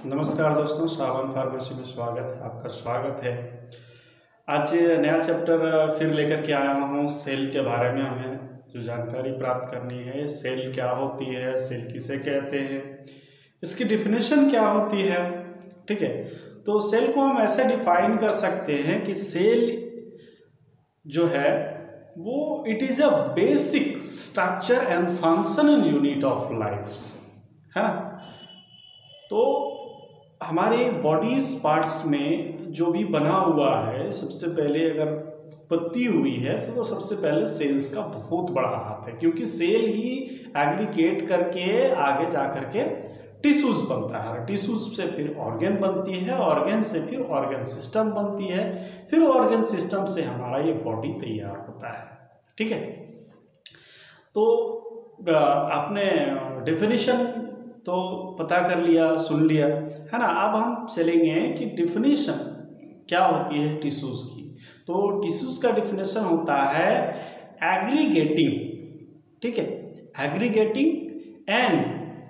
नमस्कार दोस्तों, श्रावण फार्मेसी में आपका स्वागत है। आज नया चैप्टर फिर लेकर के आया हूँ। सेल के बारे में हमें जो जानकारी प्राप्त करनी है, सेल क्या होती है, सेल किसे कहते हैं, इसकी डिफिनेशन क्या होती है। ठीक है, तो सेल को हम ऐसे डिफाइन कर सकते हैं कि सेल जो है वो it is a basic structure and functional unit of life, है ना। तो हमारे बॉडीज पार्ट्स में जो भी बना हुआ है, सबसे पहले अगर उत्पत्ति हुई है तो सबसे पहले सेल्स का बहुत बड़ा हाथ है, क्योंकि सेल ही एग्रीगेट करके आगे जा करके टिश्यूज बनता है, टिश्यूज से फिर ऑर्गन बनती है, ऑर्गन से फिर ऑर्गन सिस्टम बनती है, फिर ऑर्गन सिस्टम से हमारा ये बॉडी तैयार होता है। ठीक है, तो आपने डेफिनेशन तो पता कर लिया, सुन लिया, है ना। अब हम चलेंगे कि डिफिनेशन क्या होती है टिश्यूज की। तो टिश्यूज का डिफिनेशन होता है एग्रीगेटिंग, ठीक है, aggregating and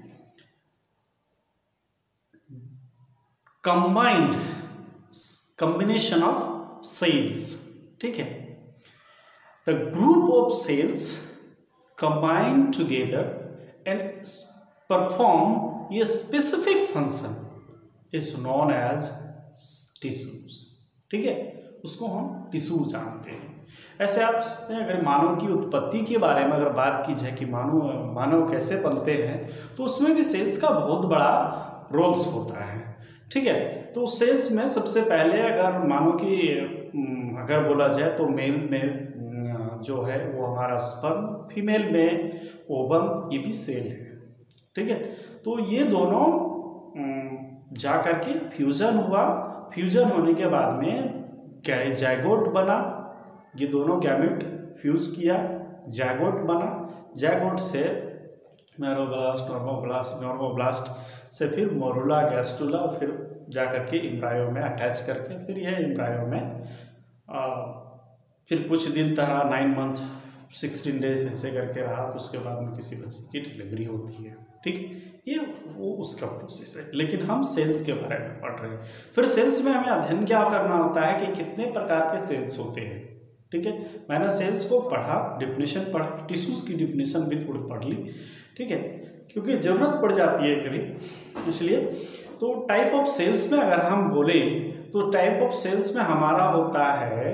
combined combination of cells. ठीक है, the group of cells combined together and perform a specific function is known as tissues। ठीक है, उसको हम टिश्यू जानते हैं। ऐसे आप अगर मानव की उत्पत्ति के बारे में अगर बात की जाए कि मानव कैसे बनते हैं, तो उसमें भी सेल्स का बहुत बड़ा रोल्स होता है। ठीक है, तो सेल्स में सबसे पहले अगर मानव की अगर बोला जाए तो मेल में जो है वो हमारा स्पर्म, फीमेल में ओवम, ये भी सेल है। ठीक है, तो ये दोनों जा करके फ्यूजन हुआ, फ्यूजन होने के बाद में क्या है, जायगोट बना। ये दोनों गैमेट फ्यूज किया, जायगोट बना, जायगोट से मैरोब्लास्ट, नॉर्मोब्लास्ट से फिर मोरुला, गैस्ट्रुला, फिर जा करके एम्ब्रायो में अटैच करके फिर यह एम्ब्रायो में फिर कुछ दिन तरह 9 मंथ 16 डेज ऐसे करके रहा, तो उसके बाद में किसी बच्चे की डिलीवरी होती है। ठीक है, ये वो उसका प्रोसेस है। लेकिन हम सेल्स के बारे में पढ़ रहे हैं। फिर सेल्स में हमें अध्ययन क्या करना होता है कि कितने प्रकार के सेल्स होते हैं। ठीक है, मैंने सेल्स को पढ़ा, डिफिनेशन पढ़ा, टिश्यूज की डिफिनेशन भी थोड़ी पढ़ ली। ठीक है, क्योंकि जरूरत पड़ जाती है कभी, इसलिए। तो टाइप ऑफ सेल्स में अगर हम बोले तो टाइप ऑफ सेल्स में हमारा होता है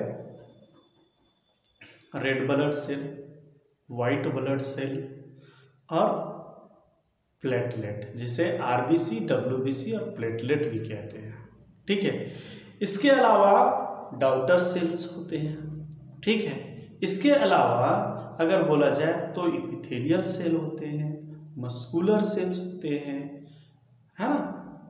red blood cell, white blood cell और प्लेटलेट, जिसे आरबीसी, डब्ल्यूबीसी और प्लेटलेट भी कहते हैं। ठीक है, इसके अलावा डाउटर सेल्स होते हैं। ठीक है, इसके अलावा अगर बोला जाए तो इपिथेलियल सेल होते हैं, मस्कुलर सेल्स होते हैं, है ना।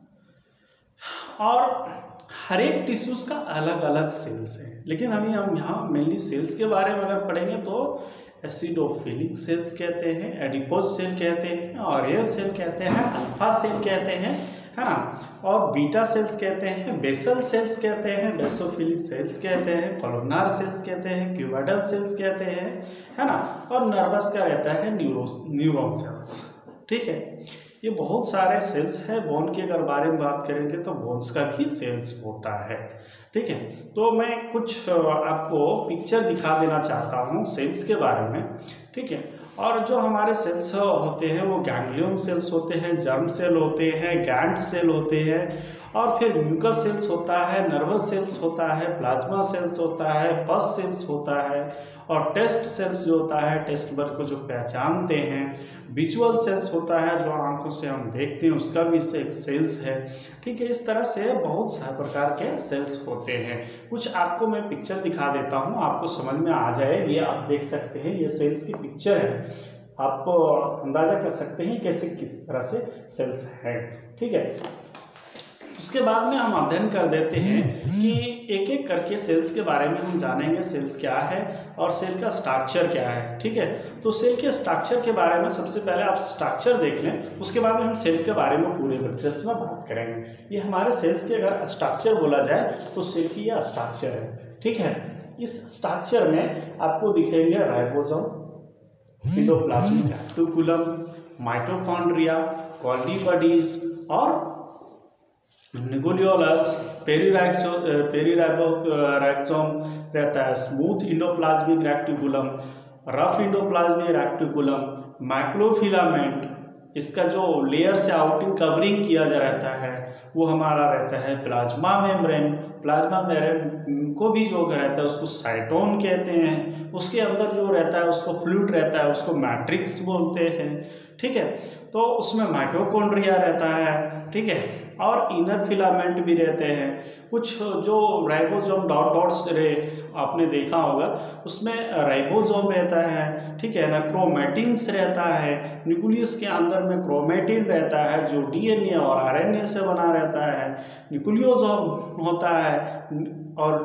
और हर एक टिश्यूज का अलग अलग सेल्स है। लेकिन अभी हम यहाँ मेनली सेल्स के बारे में अगर पढ़ेंगे तो एसिडोफिलिक सेल्स कहते हैं, एडिपोज सेल कहते हैं, और ये सेल कहते हैं, अल्फा सेल कहते हैं, है ना, और बीटा सेल्स कहते हैं, बेसल सेल्स कहते हैं, बेसोफिलिक सेल्स कहते हैं, कोलोनार सेल्स कहते हैं, क्यूबाइडल सेल्स कहते हैं, है ना, और नर्वस का रहता है न्यूरॉन सेल्स। ठीक है, ये बहुत सारे सेल्स है। बोन के अगर बारे में बात करेंगे तो बोन्स का भी सेल्स होता है। ठीक है, तो मैं कुछ आपको पिक्चर दिखा देना चाहता हूँ सेल्स के बारे में। ठीक है, और जो हमारे सेल्स होते हैं वो गैंग्लियन सेल्स होते हैं, जर्म सेल होते हैं, गैंट सेल होते हैं, और फिर म्यूकस सेल्स होता है, नर्वस सेल्स होता है, प्लाज्मा सेल्स होता है, पस सेल्स होता है, और टेस्ट सेल्स जो होता है, टेस्ट बर्ड को जो पहचानते हैं, विजुअल सेल्स होता है जो आंखों से हम देखते हैं, उसका भी एक सेल्स है। ठीक है, इस तरह से बहुत सारे प्रकार के सेल्स होते हैं। कुछ आपको मैं पिक्चर दिखा देता हूँ, आपको समझ में आ जाए। ये आप देख सकते हैं, ये सेल्स की पिक्चर है। आप अंदाजा कर सकते हैं कैसे किस तरह से सेल्स है। ठीक है, उसके बाद में हम अध्ययन कर देते हैं कि एक एक करके सेल्स के बारे में हम जानेंगे, सेल्स क्या है और सेल का स्ट्रक्चर क्या है। ठीक है, तो सेल के स्ट्रक्चर के बारे में सबसे पहले आप स्ट्रक्चर देख लें, उसके बाद में हम सेल के बारे में पूरे डिटेल्स में बात करेंगे। ये हमारे सेल्स के अगर स्ट्रक्चर बोला जाए तो सेल की यह स्ट्रक्चर है। ठीक है, इस स्ट्रक्चर में आपको दिखेंगे ribosome, cytoplasm, reticulum, mitochondria, Golgi bodies और न्यूक्लियोलस, पेरीराइबोसोम रहता है, smooth endoplasmic reticulum, rough endoplasmic reticulum, microfilament, इसका जो लेयर से आउटिंग कवरिंग किया जा रहता है वो हमारा रहता है प्लाज्मा मेम्ब्रेन। प्लाज्मा मेम्ब्रेन को भी जो रहता है उसको साइटोन कहते हैं। उसके अंदर जो रहता है उसको फ्लूइड रहता है, उसको मैट्रिक्स बोलते हैं। ठीक है, तो उसमें माइटोकॉन्ड्रिया रहता है। ठीक है, और इनर फिलामेंट भी रहते हैं। कुछ जो राइबोसोम डॉट डॉट्स आपने देखा होगा, उसमें राइबोसोम रहता है। ठीक है ना, क्रोमेटिन्स रहता है, न्यूक्लियस के अंदर में क्रोमेटिन रहता है जो डीएनए और आरएनए से बना रहता है। न्यूक्लियोसोम होता है और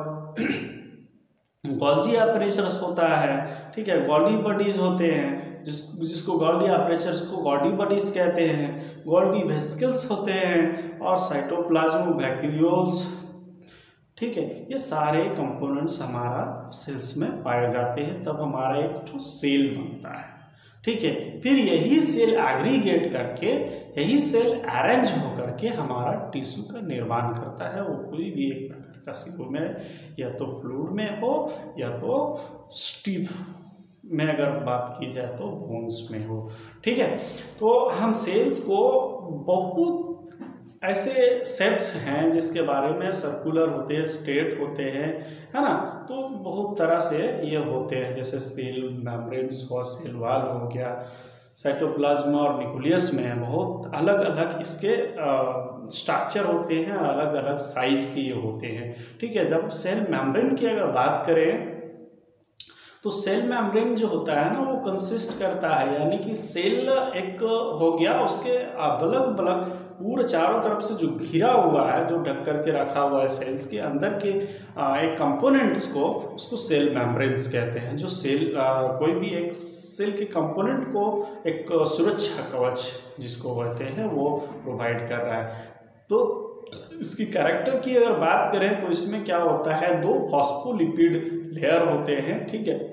गोल्जी ऑपरेशंस होता है। ठीक है, गोल्डी बॉडीज होते हैं जिसको गोल्डी ऑपरेशंस को गोल्डी बॉडीज कहते हैं। गोल्डी वेसिकल्स होते हैं और साइटोप्लाज्म वैक्यूल्स। ठीक है, ये सारे कंपोनेंट्स हमारा सेल्स में पाए जाते हैं, तब हमारा एक जो सेल बनता है। ठीक है, फिर यही सेल एग्रीगेट करके, यही सेल अरेंज होकर के हमारा टिश्यू का निर्माण करता है। वो कोई भी एक प्रकार का सेल में, या तो फ्लूइड में हो या तो स्टिफ में अगर बात की जाए तो बोन्स में हो। ठीक है, तो हम सेल्स को बहुत ऐसे शेप्स हैं जिसके बारे में सर्कुलर होते हैं, स्ट्रेट होते हैं, है ना, तो बहुत तरह से ये होते हैं, जैसे सेल मेम्ब्रेन्स हुआ, सेल वॉल हो गया। साइटोप्लाज्म और न्यूक्लियस में बहुत अलग अलग इसके स्ट्रक्चर होते हैं, अलग अलग साइज के ये होते हैं। ठीक है, जब सेल मेम्ब्रेन की अगर बात करें तो सेल मेम्ब्रेन जो होता है ना वो कंसिस्ट करता है, यानी कि सेल एक हो गया, उसके अलग अलग पूरे चारों तरफ से जो घिरा हुआ है, जो ढक करके रखा हुआ है सेल्स के अंदर के एक कंपोनेंट्स को, उसको सेल मेम्ब्रेन्स कहते हैं। जो सेल कोई भी एक सेल के कंपोनेंट को एक सुरक्षा कवच जिसको कहते हैं वो प्रोवाइड कर रहा है। तो इसकी कैरेक्टर की अगर बात करें तो इसमें क्या होता है, दो फॉस्फोलिपिड लेयर होते हैं। ठीक है,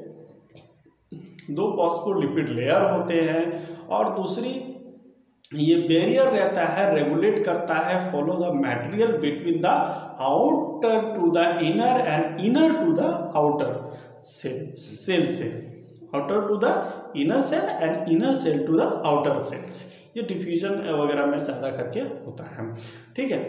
दो फॉस्फोलिपिड लेयर होते हैं, और दूसरी ये बैरियर रहता है, रेगुलेट करता है, follow the material between the outer to the inner and inner to the outer cell से, outer to the inner cell and inner cell to the outer cells. ये डिफ्यूजन वगैरह में ज्यादा करके होता है। ठीक है,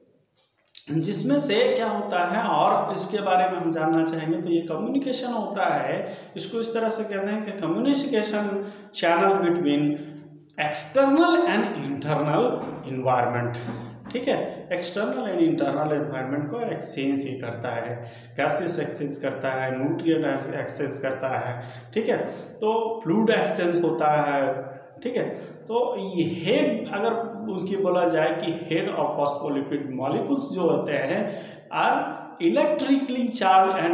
जिसमें से क्या होता है, और इसके बारे में हम जानना चाहेंगे, तो ये कम्युनिकेशन होता है। इसको इस तरह से कहते हैं कि communication channel between external and internal environment. ठीक है, एक्सटर्नल एंड इंटरनल एनवायरनमेंट को एक्सचेंज ही करता है, गैसेस एक्सचेंज करता है, न्यूट्रिएंट एक्सचेंज करता है। ठीक है, तो फ्लूइड एक्सचेंज होता है। ठीक है, तो ये हेड अगर उसकी बोला जाए कि हेड ऑफ फॉस्फोलिपिड मॉलिक्यूल्स जो होते हैं are electrically charge and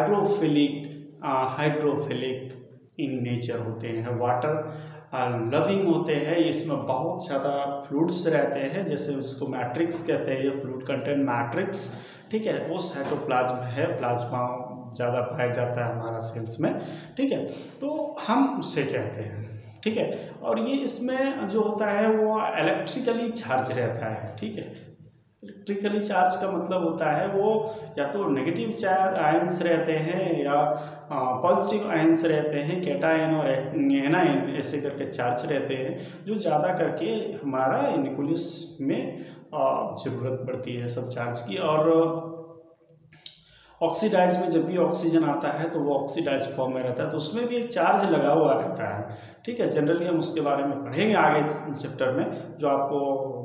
hydrophilic in nature होते हैं, वाटर लविंग होते हैं। इसमें बहुत ज़्यादा फ्लूइड्स रहते हैं, जैसे उसको मैट्रिक्स कहते हैं, ये फ्लूइड कंटेंट मैट्रिक्स। ठीक है, वो साइटोप्लाज्म है, प्लाज्मा ज़्यादा पाया जाता है हमारा सेल्स में। ठीक है, तो हम उसे कहते हैं। ठीक है, और ये इसमें जो होता है वो इलेक्ट्रिकली चार्ज रहता है। ठीक है, इलेक्ट्रिकली चार्ज का मतलब होता है वो या तो नेगेटिव चार्ज आयंस रहते हैं या पॉजिटिव आयंस रहते हैं, कैटायन और एनायन ऐसे करके चार्ज रहते हैं, जो ज़्यादा करके हमारा न्यूक्लियस में ज़रूरत पड़ती है सब चार्ज की। और ऑक्सीडाइज में जब भी ऑक्सीजन आता है तो वो ऑक्सीडाइज फॉर्म में रहता है, तो उसमें भी एक चार्ज लगा हुआ रहता है। ठीक है, जनरली हम उसके बारे में पढ़ेंगे आगे चैप्टर में, जो आपको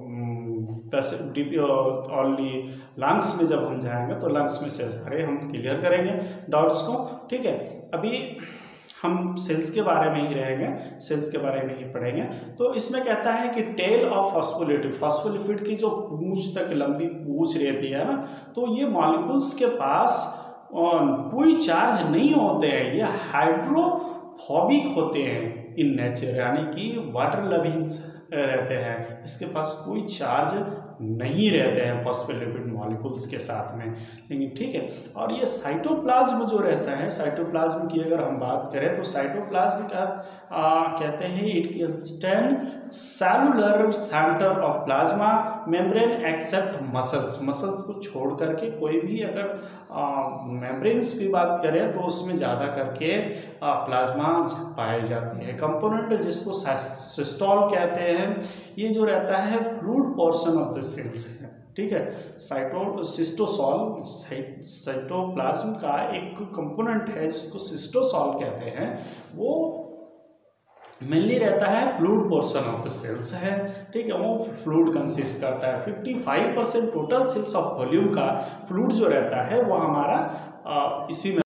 ओनली लंग्स में जब हम जाएंगे तो लंग्स में से सारे हम क्लियर करेंगे डाउट्स को। ठीक है, अभी हम सेल्स के बारे में ही रहेंगे, सेल्स के बारे में ही पढ़ेंगे। तो इसमें कहता है कि टेल ऑफ फॉस्फोलिपिड, फॉस्फोलिपिड की जो पूंछ तक लंबी पूंछ रहती है ना, तो ये मॉलिक्यूल्स के पास कोई चार्ज नहीं होते हैं, ये हाइड्रोफोबिक होते हैं इन नेचर, यानी कि वाटर लविंग रहते हैं, इसके पास कोई चार्ज नहीं रहते हैं फॉस्फोलिपिड मॉलिक्यूल्स के साथ में। लेकिन ठीक है, और ये साइटोप्लाज्म जो रहता है, साइटोप्लाज्म की अगर हम बात करें तो साइटोप्लाज्म का कहते हैं it can cellular centre of plasma membrane except muscles को छोड़ करके कोई भी अगर मेम्ब्रेन्स की बात करें तो उसमें ज़्यादा करके प्लाज्मा पाई जाती है। कंपोनेंट जिसको सिस्टोल कहते हैं, ये जो रहता है fluid portion of the cells है, ठीक है। सिस्टोसॉल साइटोप्लाज्म का एक कंपोनेंट है जिसको सिस्टोसॉल कहते हैं, वो मेनली रहता है fluid portion of the cells है, ठीक है। वो फ्लूइड कंसिस्ट करता है। 55% टोटल सेल्स ऑफ वॉल्यूम का फ्लूइड जो रहता है वो हमारा इसी में